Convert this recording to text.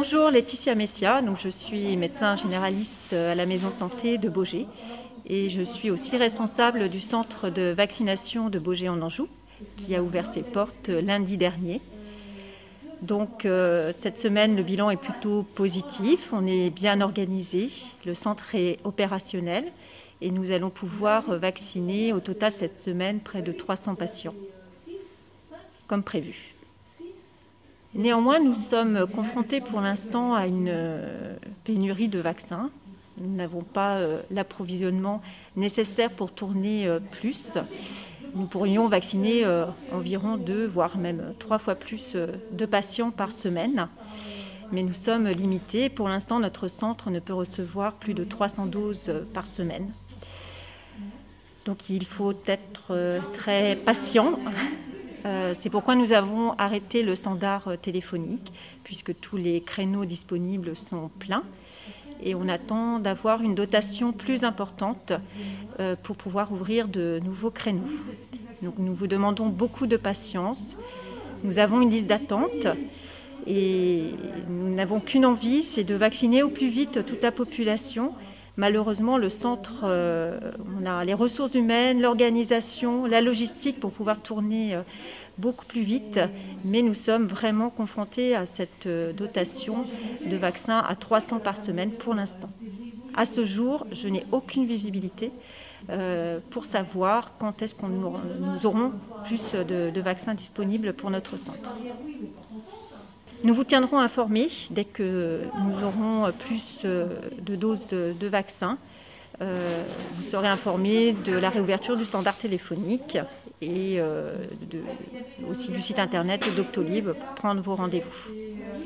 Bonjour, Laetitia Messia, donc je suis médecin généraliste à la maison de santé de Baugé et je suis aussi responsable du centre de vaccination de Baugé en Anjou qui a ouvert ses portes lundi dernier. Donc cette semaine, le bilan est plutôt positif, on est bien organisé, le centre est opérationnel et nous allons pouvoir vacciner au total cette semaine près de 300 patients, comme prévu. Néanmoins, nous sommes confrontés pour l'instant à une pénurie de vaccins. Nous n'avons pas l'approvisionnement nécessaire pour tourner plus. Nous pourrions vacciner environ 2, voire même 3 fois plus de patients par semaine. Mais nous sommes limités. Pour l'instant, notre centre ne peut recevoir plus de 300 doses par semaine. Donc il faut être très patient. C'est pourquoi nous avons arrêté le standard téléphonique, puisque tous les créneaux disponibles sont pleins. Et on attend d'avoir une dotation plus importante pour pouvoir ouvrir de nouveaux créneaux. Donc nous vous demandons beaucoup de patience. Nous avons une liste d'attente et nous n'avons qu'une envie, c'est de vacciner au plus vite toute la population. Malheureusement, le centre, on a les ressources humaines, l'organisation, la logistique pour pouvoir tourner beaucoup plus vite, mais nous sommes vraiment confrontés à cette dotation de vaccins à 300 par semaine pour l'instant. À ce jour, je n'ai aucune visibilité pour savoir quand est-ce que nous aurons plus de vaccins disponibles pour notre centre. Nous vous tiendrons informés dès que nous aurons plus de doses de vaccins. Vous serez informés de la réouverture du standard téléphonique et aussi du site internet Doctolib pour prendre vos rendez-vous.